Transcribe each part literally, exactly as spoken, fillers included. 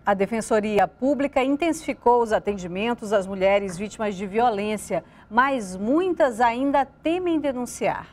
A Defensoria Pública intensificou os atendimentos às mulheres vítimas de violência, mas muitas ainda temem denunciar.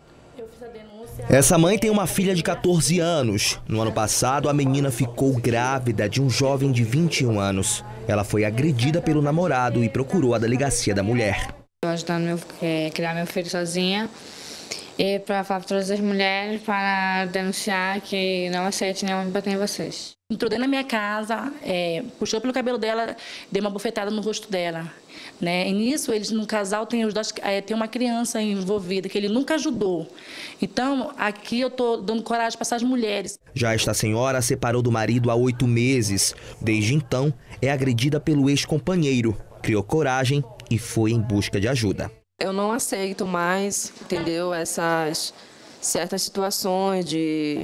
Essa mãe tem uma filha de quatorze anos. No ano passado, a menina ficou grávida de um jovem de vinte e um anos. Ela foi agredida pelo namorado e procurou a delegacia da mulher. Estou ajudando meu, é, criar meu filho sozinha e para falar para todas as mulheres para denunciar que não aceite nenhum homem bater em vocês. Entrou dentro da minha casa, é, puxou pelo cabelo dela, deu uma bofetada no rosto dela. Né? E nisso, eles no casal tem, os dois, é, tem uma criança envolvida que ele nunca ajudou. Então, aqui eu estou dando coragem para essas mulheres. Já esta senhora separou do marido há oito meses. Desde então, é agredida pelo ex-companheiro. Criou coragem e foi em busca de ajuda. Eu não aceito mais, entendeu, essas certas situações de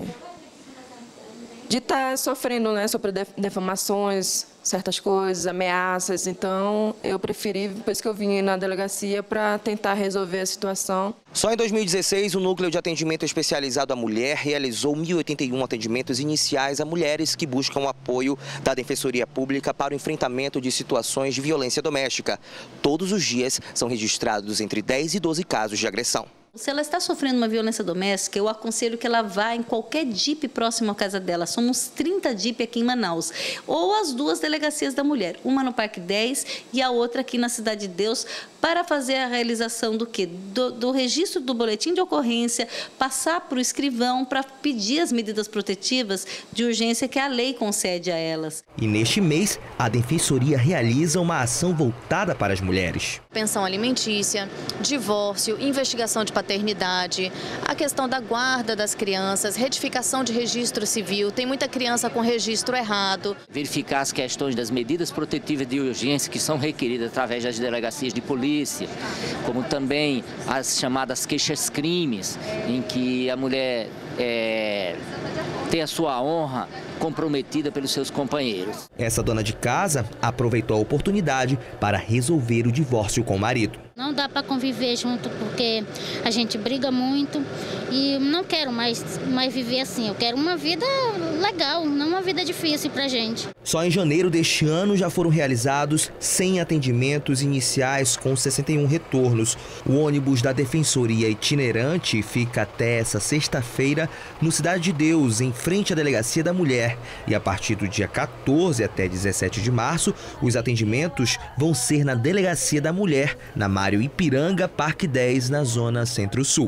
de estar sofrendo, né, sobre defamações, certas coisas, ameaças. Então, eu preferi, depois que eu vim na delegacia, para tentar resolver a situação. Só em dois mil e dezesseis, o Núcleo de Atendimento Especializado à Mulher realizou mil e oitenta e um atendimentos iniciais a mulheres que buscam o apoio da Defensoria Pública para o enfrentamento de situações de violência doméstica. Todos os dias são registrados entre dez e doze casos de agressão. Se ela está sofrendo uma violência doméstica, eu aconselho que ela vá em qualquer D I P próximo à casa dela. Somos trinta D I P aqui em Manaus. Ou as duas delegacias da mulher, uma no Parque dez e a outra aqui na Cidade de Deus, para fazer a realização do quê? Do, do registro do boletim de ocorrência, passar para o escrivão para pedir as medidas protetivas de urgência que a lei concede a elas. E neste mês, a Defensoria realiza uma ação voltada para as mulheres. Pensão alimentícia, divórcio, investigação de paternidade, a questão da guarda das crianças, retificação de registro civil, tem muita criança com registro errado. Verificar as questões das medidas protetivas de urgência que são requeridas através das delegacias de polícia, como também as chamadas queixas-crimes, em que a mulher é, tem a sua honra comprometida pelos seus companheiros. Essa dona de casa aproveitou a oportunidade para resolver o divórcio com o marido. Não dá para conviver junto porque a gente briga muito e não quero mais, mais viver assim. Eu quero uma vida legal, não uma vida difícil pra gente. Só em janeiro deste ano já foram realizados cem atendimentos iniciais com sessenta e um retornos. O ônibus da Defensoria itinerante fica até essa sexta-feira no Cidade de Deus, em frente à Delegacia da Mulher. E a partir do dia quatorze até dezessete de março, os atendimentos vão ser na Delegacia da Mulher, na Mário Ipiranga, Parque dez, na zona Centro-Sul.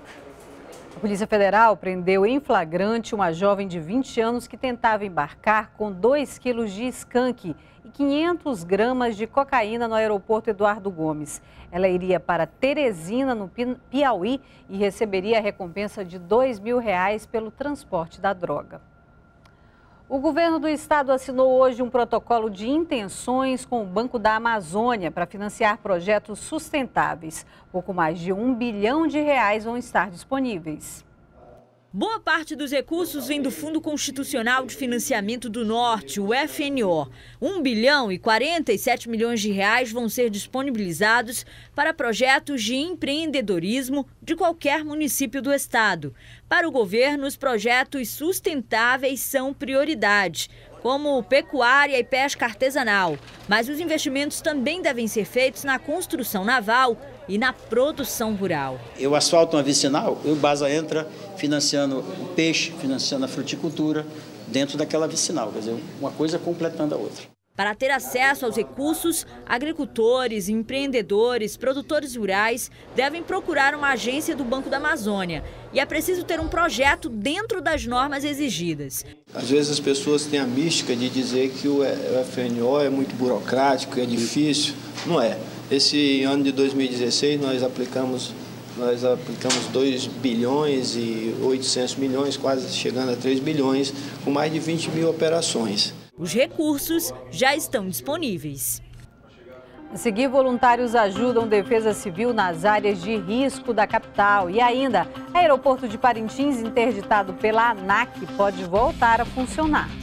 A Polícia Federal prendeu em flagrante uma jovem de vinte anos que tentava embarcar com dois quilos de skunk e quinhentas gramas de cocaína no aeroporto Eduardo Gomes. Ela iria para Teresina, no Piauí, e receberia a recompensa de dois mil reais pelo transporte da droga. O governo do estado assinou hoje um protocolo de intenções com o Banco da Amazônia para financiar projetos sustentáveis. Pouco mais de um bilhão de reais vão estar disponíveis. Boa parte dos recursos vem do Fundo Constitucional de Financiamento do Norte, o F N O. um bilhão e quarenta e sete milhões de reais vão ser disponibilizados para projetos de empreendedorismo de qualquer município do estado. Para o governo, os projetos sustentáveis são prioridade, como pecuária e pesca artesanal. Mas os investimentos também devem ser feitos na construção naval e na produção rural. Eu asfalto uma vicinal, o Basa entra financiando o peixe, financiando a fruticultura dentro daquela vicinal, quer dizer, uma coisa completando a outra. Para ter acesso aos recursos, agricultores, empreendedores, produtores rurais devem procurar uma agência do Banco da Amazônia. E é preciso ter um projeto dentro das normas exigidas. Às vezes as pessoas têm a mística de dizer que o F N O é muito burocrático, é difícil. Não é. Esse ano de dois mil e dezesseis nós aplicamos, nós aplicamos dois bilhões e oitocentos milhões, quase chegando a três bilhões, com mais de vinte mil operações. Os recursos já estão disponíveis. A seguir, voluntários ajudam Defesa Civil nas áreas de risco da capital. E ainda, aeroporto de Parintins, interditado pela ANAC, pode voltar a funcionar.